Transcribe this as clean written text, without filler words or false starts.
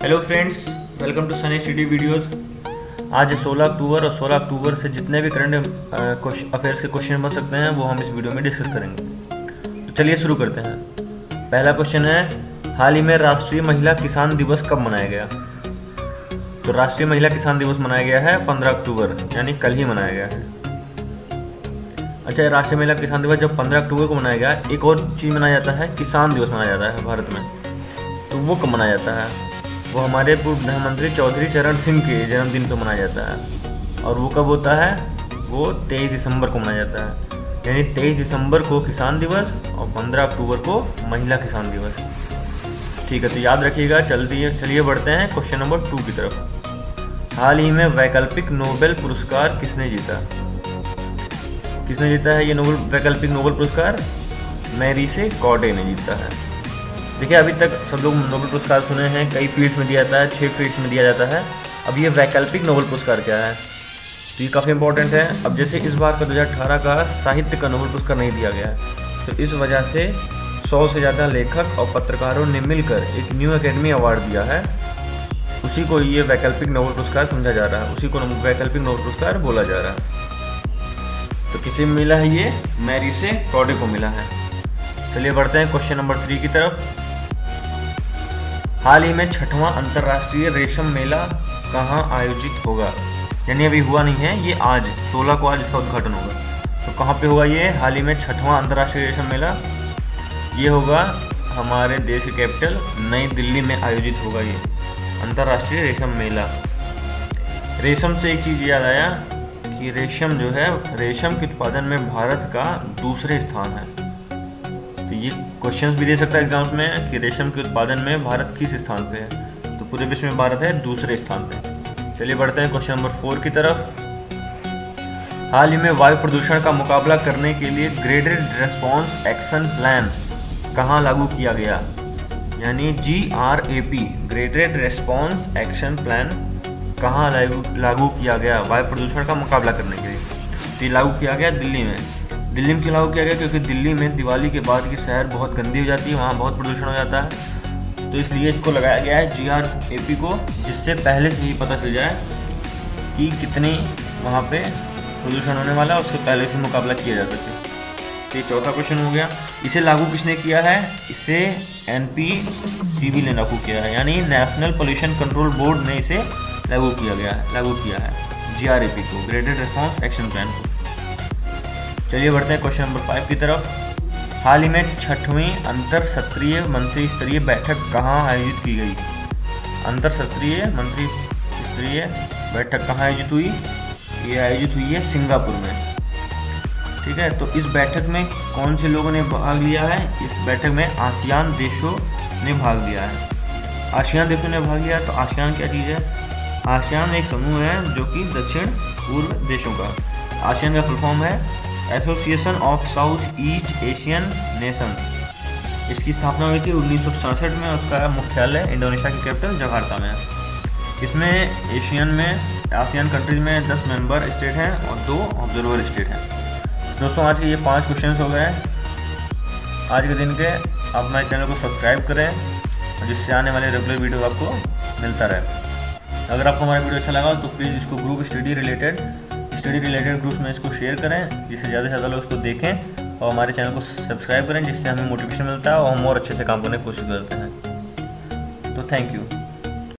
Hello friends, welcome to Sunny study videos. आज है 16 अक्टूबर और 16 अक्टूबर से जितने भी करंट अफेयर्स के क्वेश्चन बन सकते हैं वो हम इस वीडियो में डिस्कस करेंगे। तो चलिए शुरू करते हैं। पहला क्वेश्चन है, हाल ही में राष्ट्रीय महिला किसान दिवस कब मनाया गया? तो राष्ट्रीय महिला किसान दिवस मनाया गया है 15 अक्टूबर, यानी कल ही मनाया गया है। अच्छा, राष्ट्रीय महिला किसान दिवस जब 15 अक्टूबर को मनाया गया, एक और चीज़ मनाया जाता है, किसान दिवस मनाया जाता है भारत में। तो वो कब मनाया जाता है? वो हमारे पूर्व प्रधानमंत्री चौधरी चरण सिंह के जन्मदिन पर मनाया जाता है। और वो कब होता है? वो 23 दिसंबर को मनाया जाता है, यानी 23 दिसंबर को किसान दिवस और 15 अक्टूबर को महिला किसान दिवस। ठीक है, तो याद रखिएगा। चलिए बढ़ते हैं क्वेश्चन नंबर 2 की तरफ। हाल ही में वैकल्पिक नोबेल पुरस्कार किसने जीता? किसने जीता है ये वैकल्पिक नोबेल पुरस्कार? मैरी से कॉडे ने जीता है। देखिए, अभी तक सब लोग नोबेल पुरस्कार सुने हैं, कई फील्ड्स में दिया जाता है, 6 फील्ड्स में दिया जाता है। अब ये वैकल्पिक नोबेल पुरस्कार क्या है, तो ये काफ़ी इंपॉर्टेंट है। अब जैसे इस बार का 2018 का साहित्य का नोबेल पुरस्कार नहीं दिया गया है, तो इस वजह से 100 से ज़्यादा लेखक और पत्रकारों ने मिलकर एक न्यू एकेडमी अवार्ड दिया है। उसी को ये वैकल्पिक नोबेल पुरस्कार समझा जा रहा है, उसी को वैकल्पिक नोबेल पुरस्कार बोला जा रहा है। तो किसे मिला है ये? मैरी से कॉडे को मिला है। चलिए बढ़ते हैं क्वेश्चन नंबर 3 की तरफ। हाल ही में 6वां अंतर्राष्ट्रीय रेशम मेला कहाँ आयोजित होगा? यानी अभी हुआ नहीं है, ये आज 16 को आज इसका उद्घाटन होगा। तो कहाँ पे होगा ये? हाल ही में 6वां अंतर्राष्ट्रीय रेशम मेला ये होगा हमारे देश की कैपिटल नई दिल्ली में आयोजित होगा ये अंतर्राष्ट्रीय रेशम मेला। रेशम से एक चीज़ याद आया कि रेशम जो है, रेशम के उत्पादन में भारत का दूसरे स्थान है। तो ये क्वेश्चंस भी दे सकता है एग्जाम्स में कि रेशम के उत्पादन में भारत किस स्थान पे है? तो पूरे विश्व में भारत है दूसरे स्थान पे। चलिए बढ़ते हैं क्वेश्चन नंबर 4 की तरफ। हाल ही में वायु प्रदूषण का मुकाबला करने के लिए ग्रेडेड रिस्पॉन्स एक्शन प्लान कहाँ लागू किया गया? यानी GRAP graded response action plan कहाँ लागू किया गया वायु प्रदूषण का मुकाबला करने के लिए? तो ये लागू किया गया दिल्ली में। दिल्ली में क्यों लागू किया गया? क्योंकि दिल्ली में दिवाली के बाद की शहर बहुत गंदी हो जाती है, वहाँ बहुत प्रदूषण हो जाता है। तो इसलिए इसको लगाया गया है GRAP को, जिससे पहले से ही पता चल जाए कि कितनी वहाँ पे प्रदूषण होने वाला है, उससे पहले से मुकाबला किया जा सके। तो ये चौथा क्वेश्चन हो गया। इसे लागू किसने किया है? इसे NPCB ने लागू किया है, यानी नेशनल पोल्यूशन कंट्रोल बोर्ड ने इसे लागू किया है GRAP को, ग्रेडेड रिस्पॉन्स एक्शन प्लान को। चलिए बढ़ते हैं क्वेश्चन नंबर 5 की तरफ। हाल ही में 6वीं अंतर सत्रीय मंत्री स्तरीय बैठक कहाँ आयोजित की गई? अंतर सत्रीय मंत्री स्तरीय बैठक कहाँ आयोजित हुई? ये आयोजित हुई है सिंगापुर में। ठीक है, तो इस बैठक में कौन से लोगों ने भाग लिया है? इस बैठक में आसियान देशों ने भाग लिया है। आसियान देशों ने भाग लिया। तो आसियान क्या चीज़ है? आसियान एक समूह है जो कि दक्षिण पूर्व देशों का। आसियान का फुल फॉर्म है Association of South East Asian Nation. इसकी स्थापना हुई थी 1967 में। उसका मुख्यालय इंडोनेशिया की कैपिटल जकार्ता में है। इसमें आसियान कंट्रीज में 10 मेंबर स्टेट हैं और 2 ऑब्जर्वर स्टेट हैं। दोस्तों, आज के ये 5 क्वेश्चन हो गए आज के दिन के। आप हमारे चैनल को सब्सक्राइब करें, जिससे आने वाले रेगुलर वीडियो आपको मिलता रहे। अगर आपको हमारा वीडियो अच्छा लगा तो प्लीज़ इसको ग्रुप स्टडी रिलेटेड ग्रुप में इसको शेयर करें, जिससे ज़्यादा से ज़्यादा लोग उसको देखें, और हमारे चैनल को सब्सक्राइब करें, जिससे हमें मोटिवेशन मिलता है और हम और अच्छे से काम करने की कोशिश करते हैं। तो थैंक यू।